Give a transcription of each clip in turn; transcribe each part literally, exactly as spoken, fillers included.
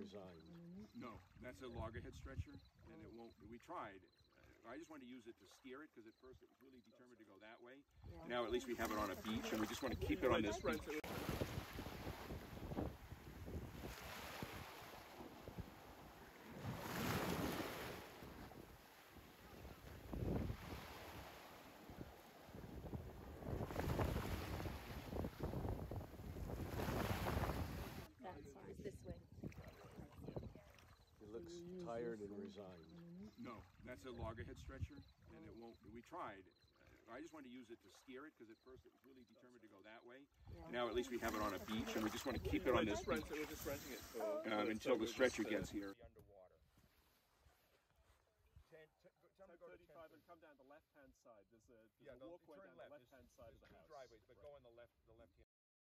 resigned. No, that's a loggerhead stretcher, and it won't. We tried. Uh, I just wanted to use it to steer it because at first it was really determined to go that way. Yeah. Now at least we have it on a beach, and we just want to keep it on this beach. It's this way. It looks tired and resigned. No, that's a loggerhead stretcher, and it won't. We tried. Uh, I just wanted to use it to steer it because at first it was really determined to go that way. Yeah. Now at least we have it on a beach, and we just want to keep it on this beach. We're just renting it for, um, until the stretcher gets here. Underwater. ten, t tell me go thirty-five and come down the left-hand side. There's a, there's yeah, a walkway down left. the left-hand side there's, of the there's house. Two driveways, but right. go on the left, the left-hand.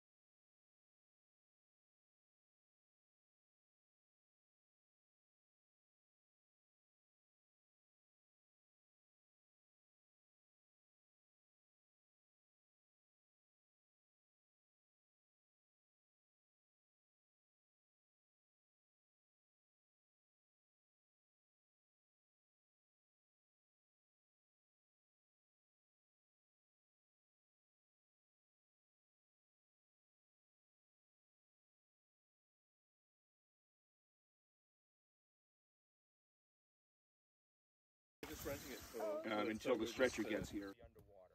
We're just renting it for, um, until the stretcher gets here. Underwater.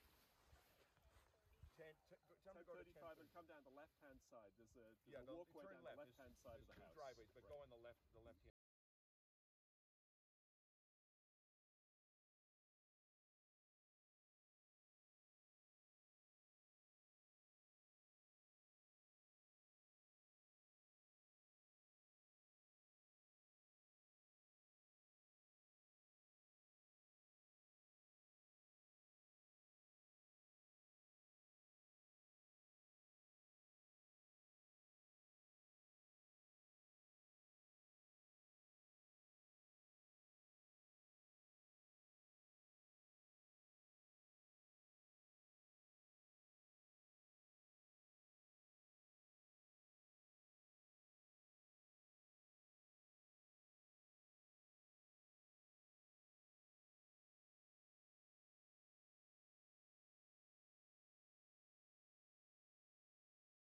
ten, t tell me go thirty-five and come down the left-hand side. There's a, there's yeah, a no, walkway turn down left. the left-hand side there's of the two house. driveways, but right. go on the left, the left-hand.